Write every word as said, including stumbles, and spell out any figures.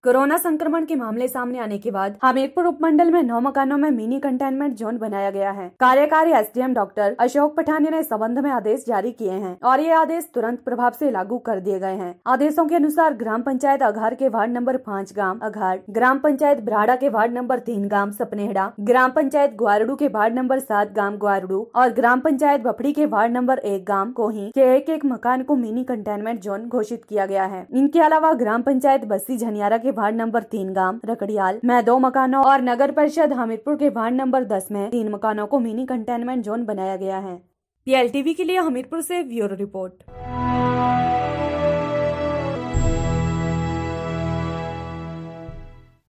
Corona संक्रमण के मामले सामने आने के बाद हमीरपुर उपमंडल में नौ मकानों में मिनी कंटेनमेंट जोन बनाया गया है। कार्यकारी एसडीएम डॉक्टर अशोक पठानिया ने इस संबंध में आदेश जारी किए हैं और ये आदेश तुरंत प्रभाव से लागू कर दिए गए हैं। आदेशों के अनुसार ग्राम पंचायत अघार के वार्ड नंबर पाँच गांव अघार, ग्राम पंचायत ब्राड़ा के वार्ड नंबर तीन गांव सपनेहड़ा, ग्राम पंचायत ग्वारडू के वार्ड नंबर सात गांव ग्वारडू और ग्राम पंचायत बपड़ी के वार्ड नंबर एक गांव कोही के एक एक मकान को मिनी कंटेनमेंट जोन घोषित किया गया है। इनके अलावा ग्राम पंचायत बस्ती झनियारा के वार्ड नंबर तीन गांव रकड़ियाल में दो मकानों और नगर परिषद हमीरपुर के वार्ड नंबर दस में तीन मकानों को मिनी कंटेनमेंट जोन बनाया गया है। पीएलटीवी के लिए हमीरपुर से ब्यूरो रिपोर्ट।